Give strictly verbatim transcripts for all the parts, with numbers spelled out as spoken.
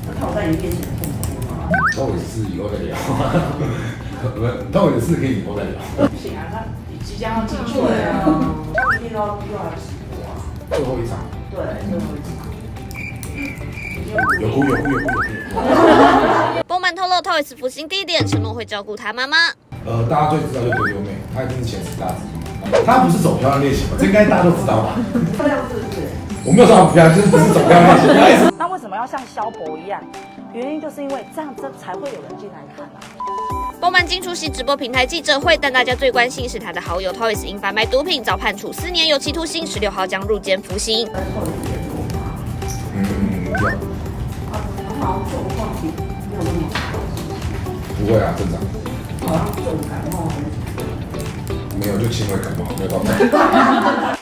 那我在你面前碰过吗？ 待会是以后再聊，不是，待会的事可以以后再聊。 不行啊，他即将要进去了啊，他明天都要又要直播啊。 最后一场。 对，最后一场。 有哭有哭有哭有哭。 丰满透露 Toys 福星地点，承诺会照顾他妈妈。 呃，大家最知道就丢丢妹，她一定是前十大之一。她不是走漂亮类型吧？这应该大家都知道吧？ 漂亮是不是？ 我没有说她不漂亮，就是不是走漂亮类型。不好意思。 那为什么要像萧伯一样？原因就是因为这样，这才会有人进来看啊。 丰满金出席直播平台记者会，但大家最关心是他的好友 Toys 因贩卖毒品遭判处四年有期徒刑，十六号将入监服刑。 嗯，要。 啊，好像状况没有那么好。 不会啊，正常。 好像重感冒还是？ 没有，就轻微感冒，没有到重。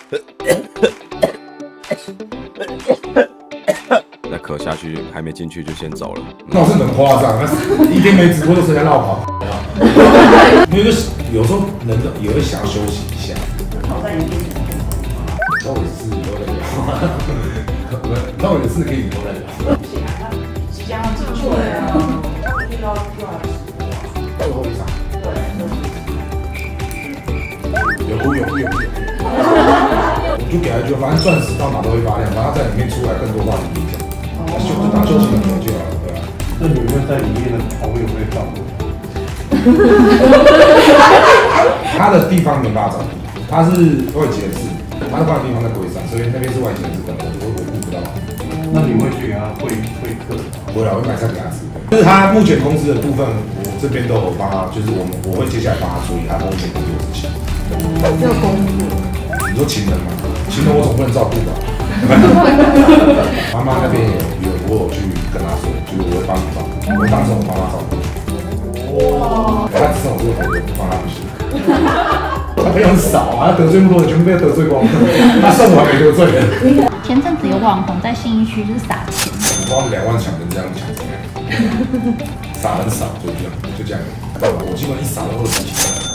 再咳下去，还没进去就先走了。 那我是很夸张，但是一天没直播就直接绕跑。因为就是有时候人也会想要休息一下。 那我在你面前碰过吗？ 待会是以后再聊。不是，待会的事可以以后再聊。 不行啊，他即将要进去了啊，他明天都要又要直播啊。 最后一场。 对，最后一场。 有哭有哭有哭有哭。我就给他一句，反正钻石到哪都会发亮，反正他在里面出来更多话题可以讲。休当休息很久就好了，对吧？ 那有没有在里面的朋友会照顾？ 他的地方没办法照顾，他是外籍人士，他换的地方在龟山，所以那边是外籍人士，可能我我顾不到。 那你会去给他会会客？ 不会啦，我会买菜给他吃。就是他目前公司的部分，我这边都有帮他，就是我们我会接下来帮他处理他目前工作的事情。 这个工作， 你说情人吗？情人我总不能照顾吧？妈妈那边有有我有去跟他说，就是我会帮你照顾，我会当成我妈妈照顾。哇！他只剩我这个朋友，不帮他不行。他朋友很少啊，他得罪那么多人，全部被他得罪光了。他剩我还没得罪人。 前阵子有网红在信义区就是撒钱， 花两万抢成这样抢怎么样？撒很少，就这样，就这样。我基本一撒都二十几万。